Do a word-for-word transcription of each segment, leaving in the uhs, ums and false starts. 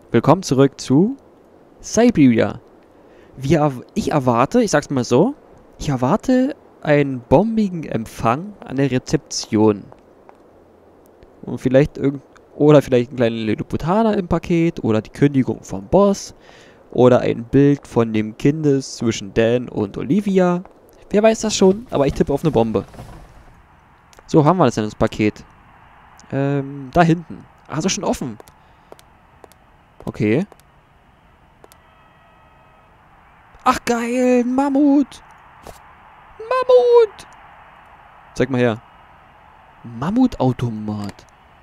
Willkommen zurück zu Siberia. Wir, ich erwarte, ich sag's mal so, ich erwarte einen bombigen Empfang an der Rezeption. Und vielleicht irgend oder vielleicht ein kleiner Lilliputaner im Paket oder die Kündigung vom Boss oder ein Bild von dem Kindes zwischen Dan und Olivia. Wer weiß das schon, aber ich tippe auf eine Bombe. So, haben wir das denn, das Paket? Ähm, da hinten. Also schon offen. Okay. Ach geil, ein Mammut. Mammut. Zeig mal her. Mammutautomat.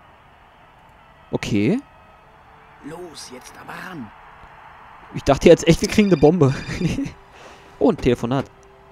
Okay. Los, jetzt aber ran. Ich dachte jetzt echt, wir kriegen eine Bombe. Oh, ein Telefonat.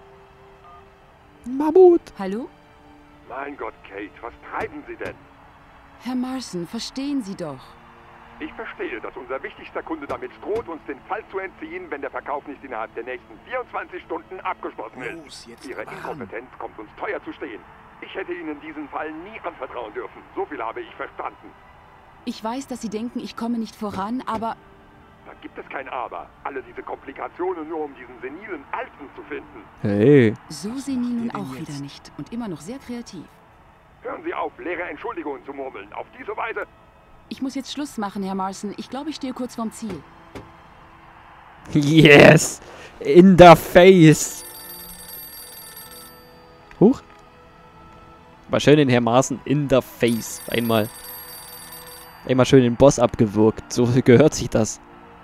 Mammut. Hallo? Mein Gott, Kate, was treiben Sie denn? Herr Marston, verstehen Sie doch. Ich verstehe, dass unser wichtigster Kunde damit droht, uns den Fall zu entziehen, wenn der Verkauf nicht innerhalb der nächsten vierundzwanzig Stunden abgeschlossen ist. Los, jetzt Ihre aber ran. Inkompetenz kommt uns teuer zu stehen. Ich hätte Ihnen diesen Fall nie anvertrauen dürfen. So viel habe ich verstanden. Ich weiß, dass Sie denken, ich komme nicht voran, aber Da gibt es kein Aber. Alle diese Komplikationen nur, um diesen senilen Alten zu finden. Hey. so senil nun denn auch jetzt? wieder nicht und immer noch sehr kreativ. Hören Sie auf, leere Entschuldigungen zu murmeln. Auf diese Weise... Ich muss jetzt Schluss machen, Herr Marston. Ich glaube, ich stehe kurz vorm Ziel. Yes. In the face. Huch. War schön den Herr Maaßen in the face. Einmal. Einmal schön den Boss abgewürgt. So gehört sich das.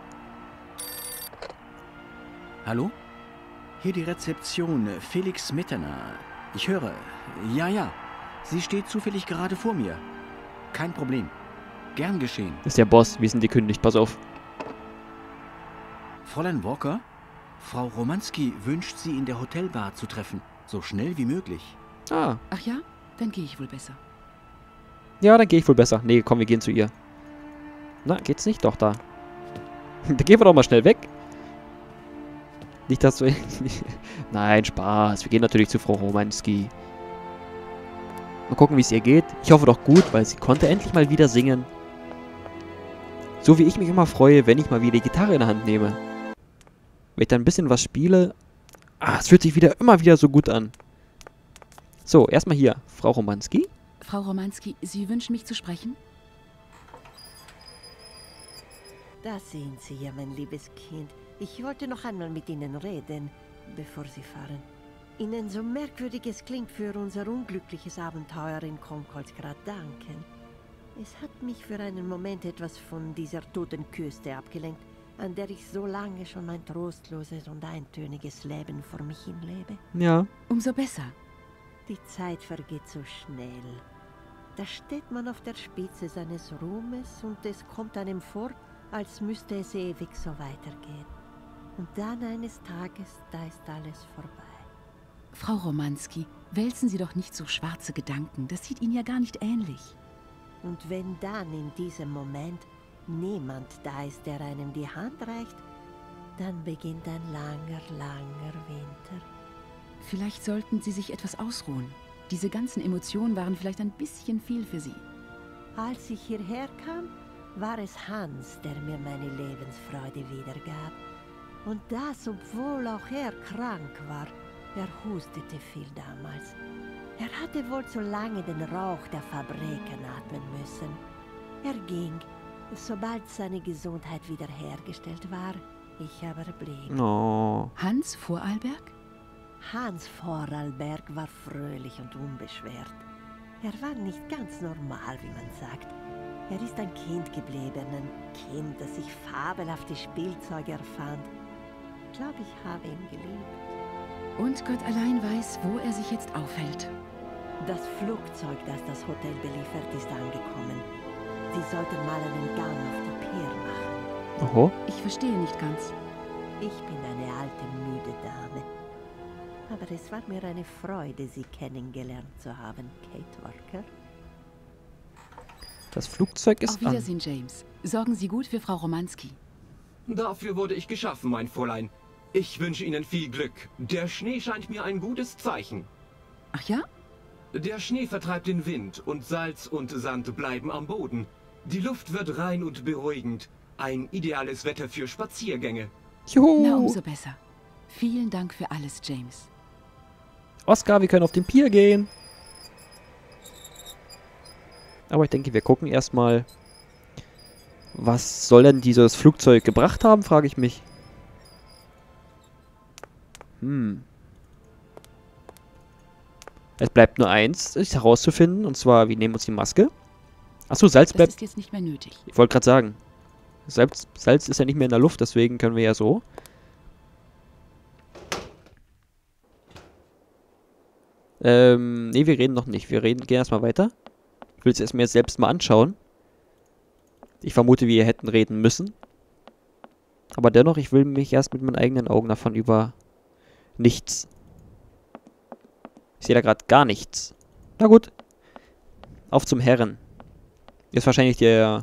Hallo? Hier die Rezeption, Felix Mitterner. Ich höre. Ja, ja. Sie steht zufällig gerade vor mir. Kein Problem. Gern geschehen. Das ist der Boss. Wir sind gekündigt. Pass auf. Fräulein Walker? Frau Romanski wünscht Sie in der Hotelbar zu treffen. So schnell wie möglich. Ah. Ach ja? Dann gehe ich wohl besser. Ja, dann gehe ich wohl besser. Nee, komm, wir gehen zu ihr. Na, geht's nicht? Doch, da. Da gehen wir doch mal schnell weg. Nicht, dass du... Nein, Spaß. Wir gehen natürlich zu Frau Romanski. Mal gucken, wie es ihr geht. Ich hoffe doch gut, weil sie konnte endlich mal wieder singen. So wie ich mich immer freue, wenn ich mal wieder die Gitarre in der Hand nehme. Wenn ich dann ein bisschen was spiele. Ah, es fühlt sich wieder immer wieder so gut an. So, erstmal hier. Frau Romanski. Frau Romanski, Sie wünschen mich zu sprechen? Da sehen Sie ja, mein liebes Kind. Ich wollte noch einmal mit Ihnen reden, bevor Sie fahren. Ihnen so merkwürdig es klingt, für unser unglückliches Abenteuer in Concolsgrad danken. Es hat mich für einen Moment etwas von dieser toten Küste abgelenkt, an der ich so lange schon mein trostloses und eintöniges Leben vor mich hinlebe. Ja. Umso besser. Die Zeit vergeht so schnell. Da steht man auf der Spitze seines Ruhmes und es kommt einem vor, als müsste es ewig so weitergehen. Und dann eines Tages, da ist alles vorbei. Frau Romanski, wälzen Sie doch nicht so schwarze Gedanken. Das sieht Ihnen ja gar nicht ähnlich. Und wenn dann in diesem Moment niemand da ist, der einem die Hand reicht, dann beginnt ein langer, langer Winter. Vielleicht sollten Sie sich etwas ausruhen. Diese ganzen Emotionen waren vielleicht ein bisschen viel für Sie. Als ich hierher kam, war es Hans, der mir meine Lebensfreude wiedergab. Und das, obwohl auch er krank war. Er hustete viel damals. Er hatte wohl zu lange den Rauch der Fabriken atmen müssen. Er ging, sobald seine Gesundheit wiederhergestellt war. Ich aber blieb. Oh. Hans Vorarlberg? Hans Vorarlberg war fröhlich und unbeschwert. Er war nicht ganz normal, wie man sagt. Er ist ein Kind geblieben, ein Kind, das sich fabelhafte Spielzeuge erfand. Ich glaube, ich habe ihn geliebt. Und Gott allein weiß, wo er sich jetzt aufhält. Das Flugzeug, das das Hotel beliefert, ist angekommen. Sie sollten mal einen Gang auf die Pier machen. Oho. Ich verstehe nicht ganz. Ich bin eine alte, müde Dame. Aber es war mir eine Freude, Sie kennengelernt zu haben, Kate Walker. Das Flugzeug ist Auf Wiedersehen, James. Sorgen Sie gut für Frau Romanski. Dafür wurde ich geschaffen, mein Fräulein. Ich wünsche Ihnen viel Glück. Der Schnee scheint mir ein gutes Zeichen. Ach ja? Der Schnee vertreibt den Wind und Salz und Sand bleiben am Boden. Die Luft wird rein und beruhigend. Ein ideales Wetter für Spaziergänge. Juhu! Na, umso besser. Vielen Dank für alles, James. Oscar, wir können auf den Pier gehen. Aber ich denke, wir gucken erstmal. Was soll denn dieses Flugzeug gebracht haben, frage ich mich. Hm. Es bleibt nur eins, ist herauszufinden. Und zwar, wir nehmen uns die Maske. Achso, Salz Das bleibt... ist jetzt nicht mehr nötig. Ich wollte gerade sagen. Salz, Salz ist ja nicht mehr in der Luft, deswegen können wir ja so. Ähm, nee, wir reden noch nicht. Wir reden, gehen erstmal weiter. Ich will es erst mir selbst mal anschauen. Ich vermute, wir hätten reden müssen. Aber dennoch, ich will mich erst mit meinen eigenen Augen davon über nichts. Ich sehe da gerade gar nichts. Na gut. Auf zum Herren. Ist wahrscheinlich der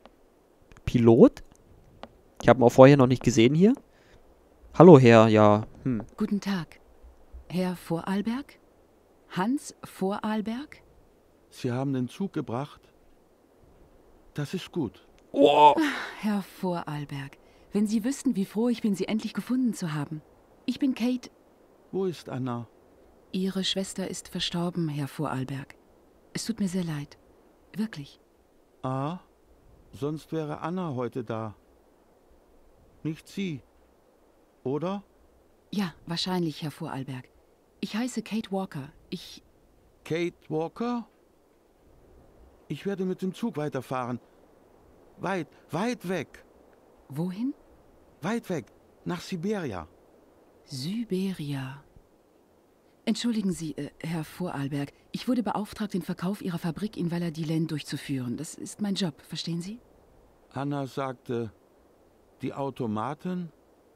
Pilot. Ich habe ihn auch vorher noch nicht gesehen hier. Hallo, Herr, ja. Hm. Guten Tag. Herr Vorarlberg? Hans Vorarlberg? Sie haben den Zug gebracht? Das ist gut. Oh. Herr Vorarlberg, wenn Sie wüssten, wie froh ich bin, Sie endlich gefunden zu haben. Ich bin Kate. Wo ist Anna? Ihre Schwester ist verstorben, Herr Vorarlberg. Es tut mir sehr leid. Wirklich. Ah, sonst wäre Anna heute da. Nicht Sie, oder? Ja, wahrscheinlich, Herr Vorarlberg. Ich heiße Kate Walker. Ich... Kate Walker? Ich werde mit dem Zug weiterfahren. Weit, weit weg. Wohin? Weit weg. Nach Siberia. Siberia. Entschuldigen Sie, äh, Herr Vorarlberg. Ich wurde beauftragt, den Verkauf Ihrer Fabrik in Valladolid durchzuführen. Das ist mein Job, verstehen Sie? Anna sagte, die Automaten,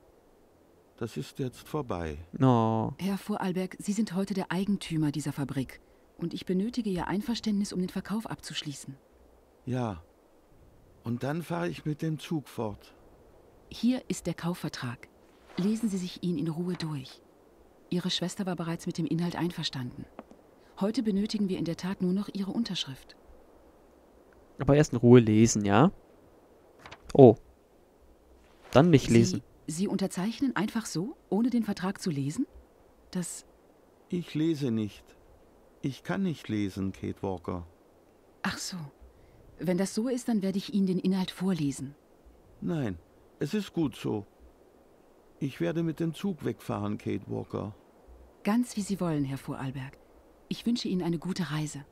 das ist jetzt vorbei. Oh. Herr Vorarlberg, Sie sind heute der Eigentümer dieser Fabrik. Und ich benötige Ihr Einverständnis, um den Verkauf abzuschließen. Ja. Und dann fahre ich mit dem Zug fort. Hier ist der Kaufvertrag. Lesen Sie sich ihn in Ruhe durch. Ihre Schwester war bereits mit dem Inhalt einverstanden. Heute benötigen wir in der Tat nur noch Ihre Unterschrift. Aber erst in Ruhe lesen, ja? Oh. Dann nicht lesen. Sie, Sie unterzeichnen einfach so, ohne den Vertrag zu lesen? Das... Ich lese nicht. Ich kann nicht lesen, Kate Walker. Ach so. Wenn das so ist, dann werde ich Ihnen den Inhalt vorlesen. Nein, es ist gut so. Ich werde mit dem Zug wegfahren, Kate Walker. Ganz wie Sie wollen, Herr Vorarlberg. Ich wünsche Ihnen eine gute Reise.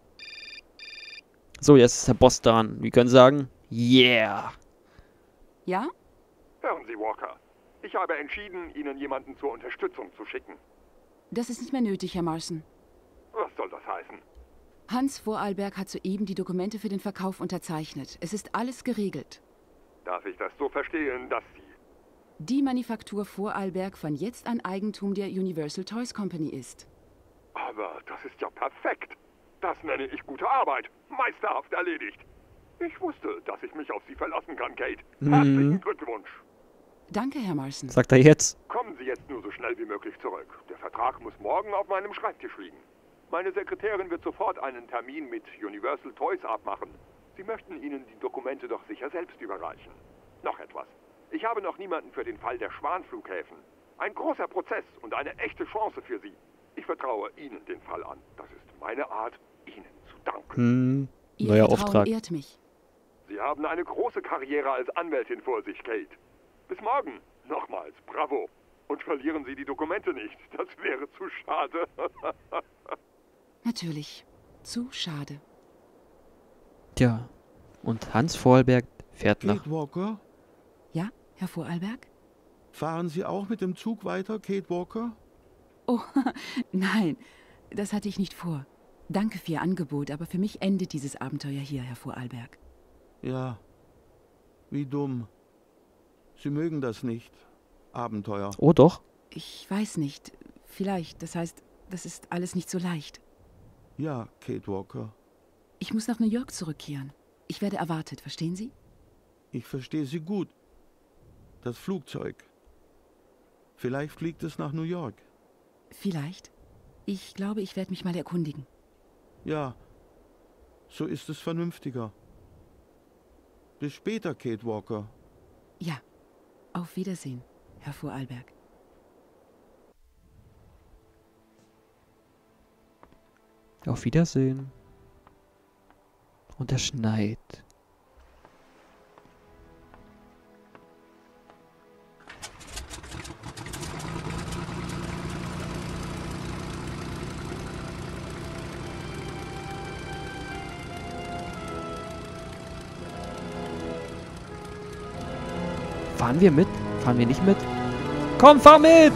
So, jetzt ist der Boss dran. Wir können sagen, yeah. Ja? Hören Sie, Walker. Ich habe entschieden, Ihnen jemanden zur Unterstützung zu schicken. Das ist nicht mehr nötig, Herr Marson. Was soll das heißen? Hans Vorarlberg hat soeben die Dokumente für den Verkauf unterzeichnet. Es ist alles geregelt. Darf ich das so verstehen, dass Sie... Die Manufaktur Vorarlberg von jetzt an Eigentum der Universal Toys Company ist. Aber das ist ja perfekt. Das nenne ich gute Arbeit. Meisterhaft erledigt. Ich wusste, dass ich mich auf Sie verlassen kann, Kate. Herzlichen Glückwunsch. Danke, Herr Marson. Sagt er jetzt. Kommen Sie jetzt nur so schnell wie möglich zurück. Der Vertrag muss morgen auf meinem Schreibtisch liegen. Meine Sekretärin wird sofort einen Termin mit Universal Toys abmachen. Sie möchten Ihnen die Dokumente doch sicher selbst überreichen. Noch etwas. Ich habe noch niemanden für den Fall der Schwanflughäfen. Ein großer Prozess und eine echte Chance für Sie. Ich vertraue Ihnen den Fall an. Das ist meine Art, Ihnen zu danken. Hm, Ihr neuer Vertrauen Auftrag. ehrt mich. Sie haben eine große Karriere als Anwältin vor sich, Kate. Bis morgen. Nochmals, bravo. Und verlieren Sie die Dokumente nicht. Das wäre zu schade. Natürlich. Zu schade. Tja. Und Hans Vorarlberg fährt nach... Kate Walker, Ja, Herr Vorarlberg? fahren Sie auch mit dem Zug weiter, Kate Walker? Oh, nein, das hatte ich nicht vor. Danke für Ihr Angebot, aber für mich endet dieses Abenteuer hier, Herr Vorarlberg. Ja. Wie dumm. Sie mögen das nicht. Abenteuer. Oh doch. Ich weiß nicht. Vielleicht. Das heißt, das ist alles nicht so leicht. Ja, Kate Walker. Ich muss nach New York zurückkehren. Ich werde erwartet, verstehen Sie? Ich verstehe Sie gut. Das Flugzeug. Vielleicht fliegt es nach New York. Vielleicht. Ich glaube, ich werde mich mal erkundigen. Ja, so ist es vernünftiger. Bis später, Kate Walker. Ja, auf Wiedersehen, Herr Vorarlberg. Auf Wiedersehen. Und es schneit. Fahren wir mit? Fahren wir nicht mit? Komm, fahr mit!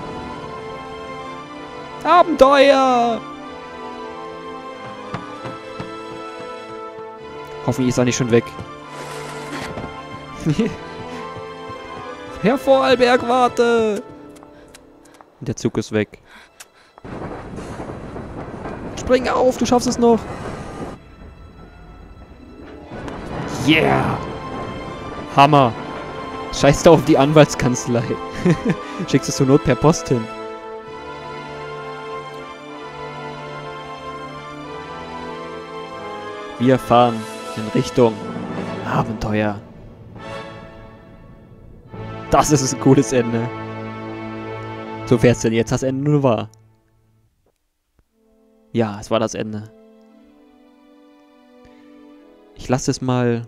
Abenteuer! Hoffentlich ist er nicht schon weg. Herr Vorarlberg, warte! Und der Zug ist weg. Spring auf, du schaffst es noch! Yeah! Hammer! Scheiß da auf die Anwaltskanzlei. Schickst es zur Not per Post hin. Wir fahren in Richtung Abenteuer. Das ist ein cooles Ende. So wär's denn jetzt das Ende nur war. Ja, es war das Ende. Ich lasse es mal...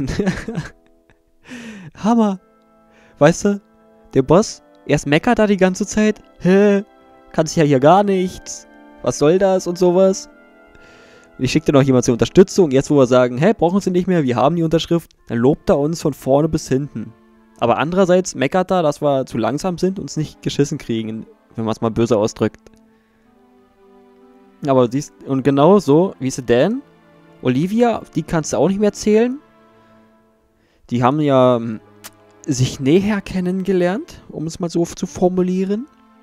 Hammer. Weißt du, der Boss, erst meckert da die ganze Zeit. Hä? Kannst ja hier gar nichts. Was soll das und sowas? Ich schickte noch jemand zur Unterstützung. Jetzt, wo wir sagen, hä, brauchen sie nicht mehr, wir haben die Unterschrift, dann lobt er uns von vorne bis hinten. Aber andererseits meckert er, dass wir zu langsam sind und uns nicht geschissen kriegen, wenn man es mal böse ausdrückt. Aber siehst, und genau so, wie ist Dan? Olivia, die kannst du auch nicht mehr zählen. Die haben ja sich näher kennengelernt, um es mal so zu formulieren.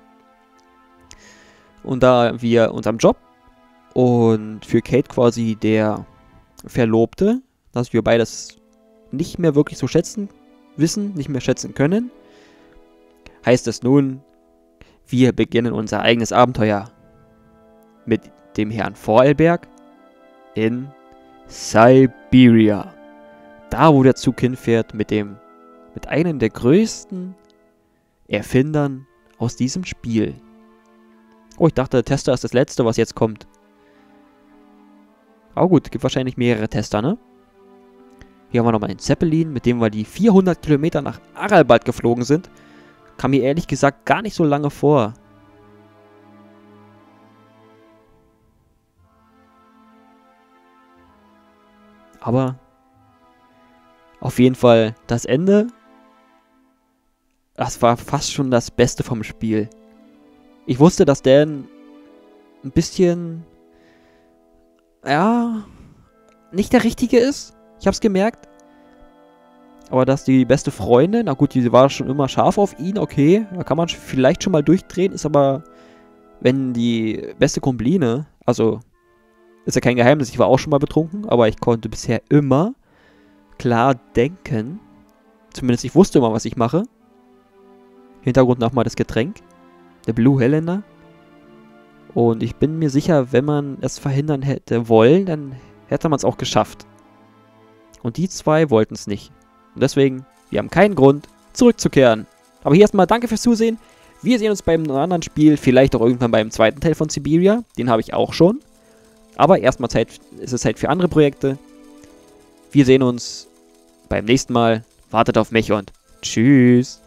Und da wir unserem Job und für Kate quasi der Verlobte, dass wir beides nicht mehr wirklich so schätzen wissen, nicht mehr schätzen können, heißt es nun, wir beginnen unser eigenes Abenteuer mit dem Herrn Vorarlberg in Siberia. Da, wo der Zug hinfährt, mit dem, mit einem der größten Erfindern aus diesem Spiel. Oh, ich dachte, Tester ist das letzte, was jetzt kommt. Aber gut, es gibt wahrscheinlich mehrere Tester, ne? Hier haben wir nochmal den Zeppelin, mit dem wir die vierhundert Kilometer nach Aralbald geflogen sind. Kam mir ehrlich gesagt gar nicht so lange vor. Aber auf jeden Fall das Ende, das war fast schon das Beste vom Spiel. Ich wusste, dass Dan ein bisschen, ja, nicht der Richtige ist. Ich hab's gemerkt. Aber dass die beste Freundin, na gut, die war schon immer scharf auf ihn, okay. Da kann man vielleicht schon mal durchdrehen, ist aber, wenn die beste Kumpline, also, ist ja kein Geheimnis, ich war auch schon mal betrunken, aber ich konnte bisher immer klar denken. Zumindest ich wusste immer, was ich mache. Hintergrund nochmal das Getränk. Der Blue Helena. Und ich bin mir sicher, wenn man es verhindern hätte wollen, dann hätte man es auch geschafft. Und die zwei wollten es nicht. Und deswegen, wir haben keinen Grund, zurückzukehren. Aber hier erstmal danke fürs Zusehen. Wir sehen uns beim anderen Spiel, vielleicht auch irgendwann beim zweiten Teil von Siberia. Den habe ich auch schon. Aber erstmal Zeit, ist es Zeit für andere Projekte. Wir sehen uns beim nächsten Mal. Wartet auf mich und tschüss.